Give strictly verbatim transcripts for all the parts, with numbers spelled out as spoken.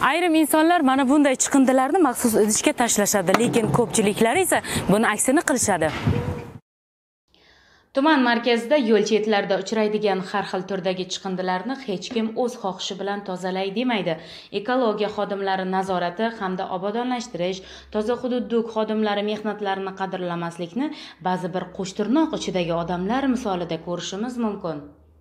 Ayrim insonlar mana bunday chiqindilarni maxsus idishga tashlashadi, lekin ko'pchiliklari esa buni aksini qilishadi. Tuman markazida yo'l chetlarida uchraydigan har xil turdagi chiqindilarni hech kim o'z xohishi bilan tozalay demaydi. Ekologiya xodimlari nazorati hamda obodonlashtirish, toza hududdagi xodimlari mehnatlarini qadrlamaslikni ba'zi bir qo'shtirnoq ichidagi odamlar misolida ko'rishimiz mumkin.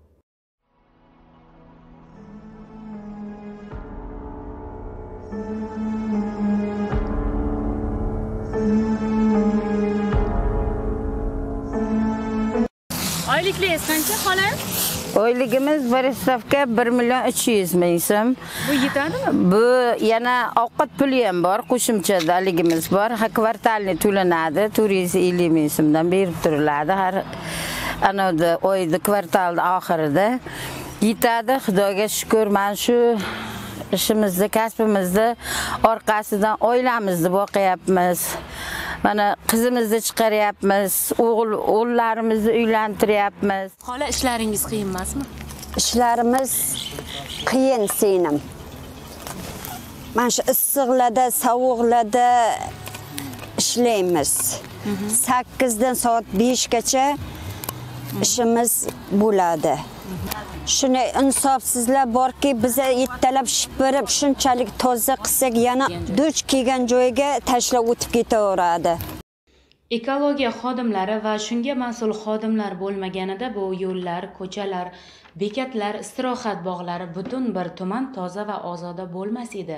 Oylikligingiz qancha, xola? Oyligimiz bir stavka bir million uch yuz ming so'm. Bu yetadimi? Bu yana ovqat puli ham bor, qo'shimcha daligimiz bor. Ha, kvartalni to'lanadi, to'rt yuz ellik ming so'mdan berib turiladi. Har anavda oyda kvartalda oxirida yetadi. Xudoga shukr, men shu ishimizni, kasbimizni orqasidan oilamizni boqyapmiz. Mana qizimizni chiqaryapmiz, o'g'il o'g'illarimizni uylantiryapmiz. Xola, ishlaringiz qiyin emasmi? Ishlarimiz qiyin senim. Mana shu issiqlarda, sovuqlarda ishlaymiz. sakkizdan soat beshgacha ishimiz bo'ladi. Shuni insofsizlar borki, biza yettalab shipirib shunchalik toza qilsak, yana duch kelgan joyga tashlab o'tib ketaveradi. Ekologiya xodimlari va shunga mas'ul xodimlar bo'lmaganida bu yo'llar, ko'chalar, bekatlar, istirohat bog'lari butun bir tuman toza va ozoda bo'lmas edi.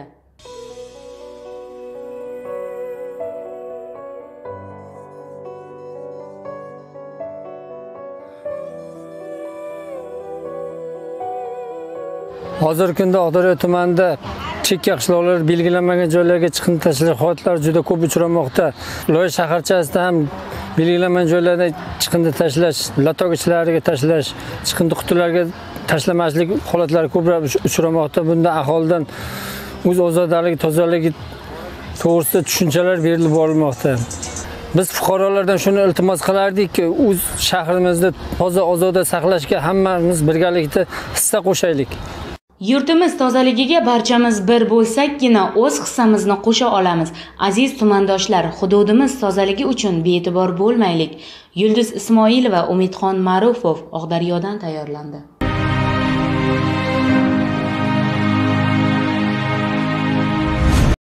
Hozirgi kunda Oqdaryo tumanida chekka qishloqlar belgilanmagan joylarga chiqindi tashlash holatlari juda ko'p uchramoqda. Loy shaharchasida ham belgilanmagan joylarda chiqindi tashlash, latoq ichlariga tashlash, chiqindi qutilariga tashlamaslik holatlari ko'proq uchramoqda. Bunda aholidan o'z ozodaligi, tozaligi to'g'risida tushunchalar berilib borilmoqda. Biz fuqarolardan shuni iltimos qilardikki, o'z shahrimizni toza ozoda saqlashga hammamiz birgalikda hissa qo'shaylik. Yurtimiz tozaligiga barchamiz bir bo'lsakkina o'z hissamizni qo'sha olamiz. Aziz tumandoshlar, hududimiz tozaligi uchun bee'tibor bo'lmaylik. Yulduz Ismoilova, Umidxon Ma'rufov, Oqdaryodan tayyorlandi.